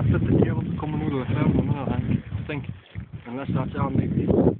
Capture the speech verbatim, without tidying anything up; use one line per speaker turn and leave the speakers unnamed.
laatste de wereld komen nu door het helemaal, I think, unless that's our maybe.